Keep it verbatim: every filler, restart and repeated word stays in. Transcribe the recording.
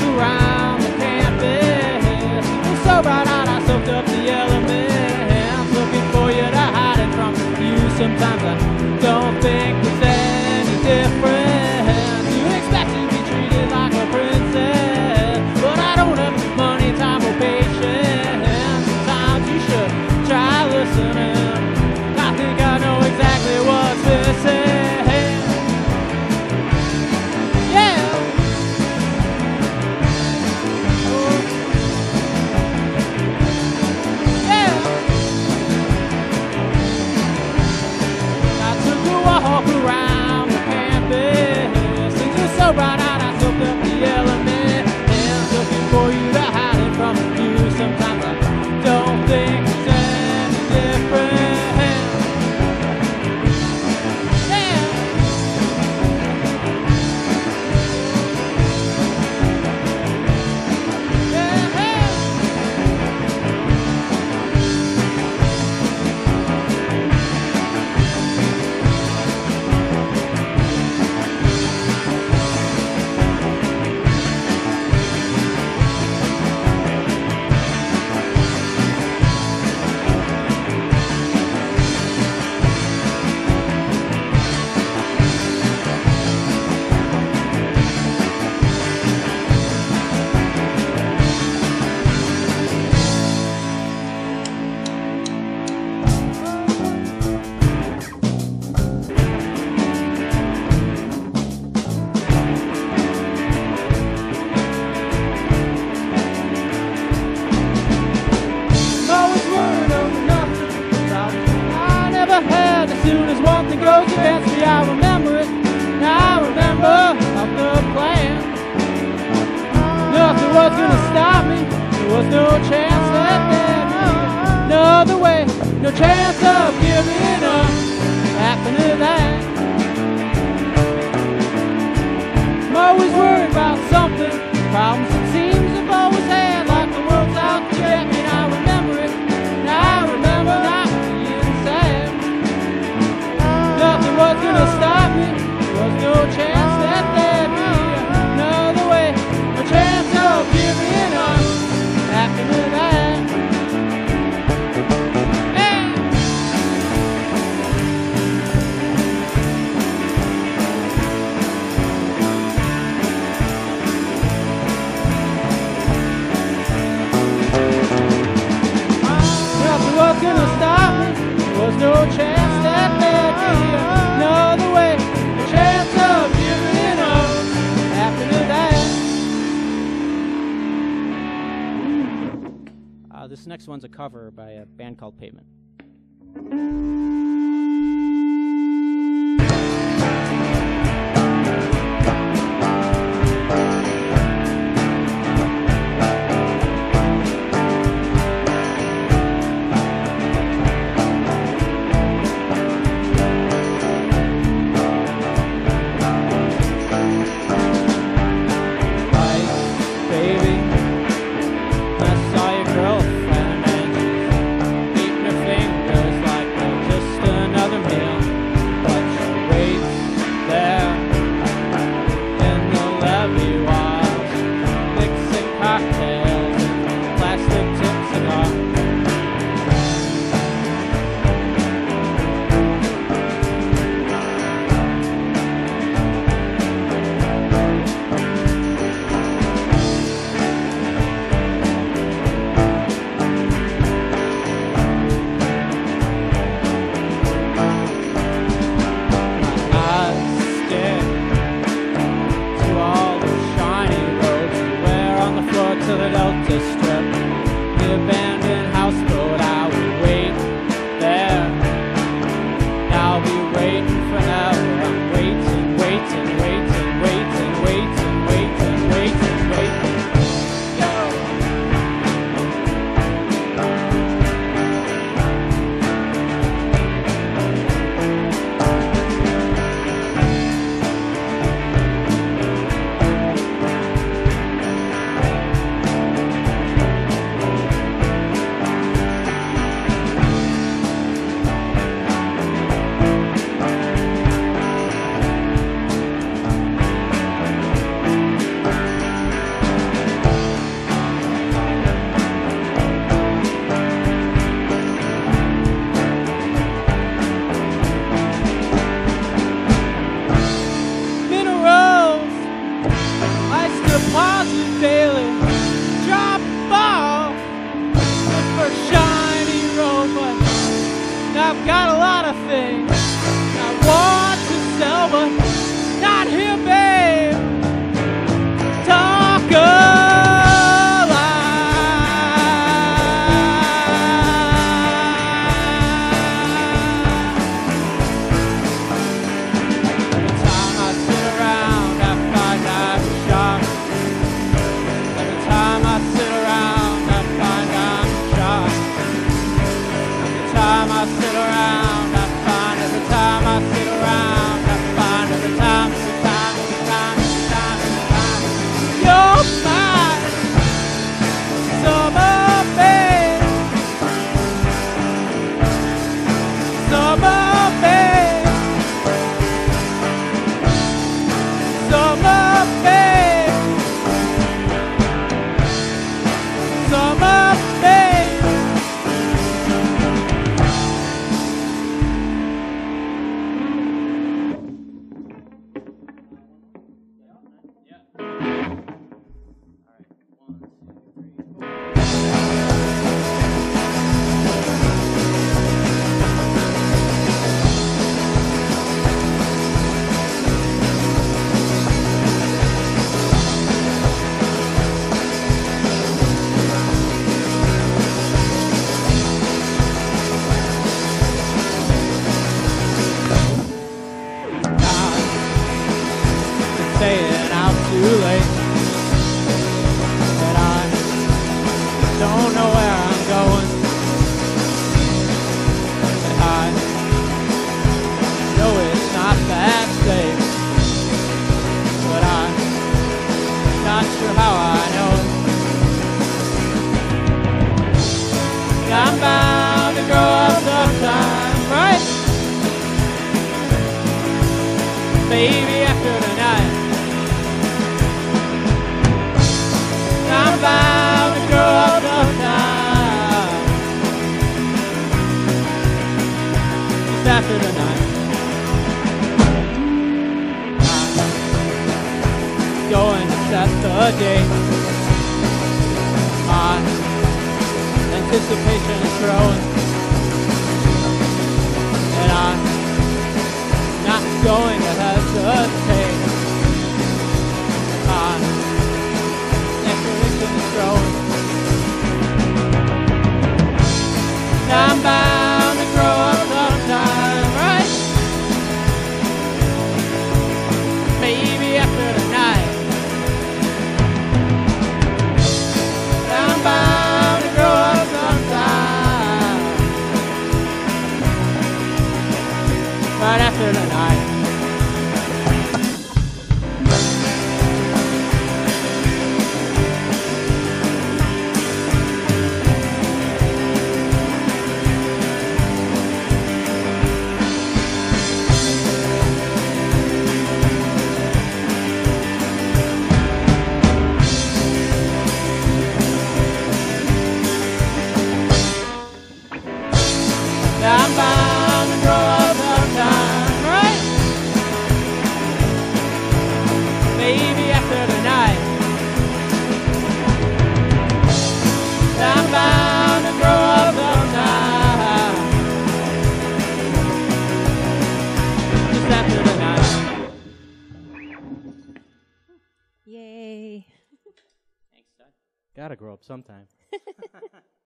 around the campus. It's so bright out, I soaked up the elements, looking for you to hide it from you. Sometimes I don't think it's any different. You expect to be treated like a princess, but I don't have money, time, or patience. Sometimes you should try listening. I think I know exactly what's missing. Around the campus, things are so bright out, I soaked up the element, and looking for you to hide it from you. Sometimes I don't think it's any different. Yeah. As soon as one thing goes against me, I remember it. I remember of the plan. Nothing was gonna stop me. There was no chance that there'd be another way. No chance of giving up after that. I'm always worried about something. Problems it seems I've always had, like the world's out to get me. I remember it. I remember not being sad. Nothing was gonna stop me. There was no chance that there'd be another way. No chance of giving up after that. Hey! Nothing was gonna stop me. There was no chance that there'd be another way. A chance of giving up after that. Uh, this next one's a cover by a band called Pavement. daily. Drop ball, look for shiny road, but I've got a lot of things I want to sell, but not here, babe. Talk a lie. Every time I sit around, I find I'm shocked. Every time I sit around, I find I'm shocked. Every time I sit around, I find every time I sit around, I find every time, every time, every time, every time, every time. You're my summer babe, summer babe, summer babe, summer babe. Staying out too late, but I don't know where I'm going. And I know it's not that safe, but I'm not sure how I know it. I'm bound to grow up sometime, right? Maybe after tonight. I'm bound to grow up sometime. Just after tonight. I'm going to set the date. My anticipation is growing, and I'm not going to hesitate. My expectation is growing. I'm bound to grow up sometime, right? Maybe after tonight. I'm bound to grow up sometime, right after tonight. I'm bound to grow up sometime, right? Maybe after tonight. I'm bound to grow up sometime, just after tonight. Yay. Thanks, Doug. Gotta grow up sometime.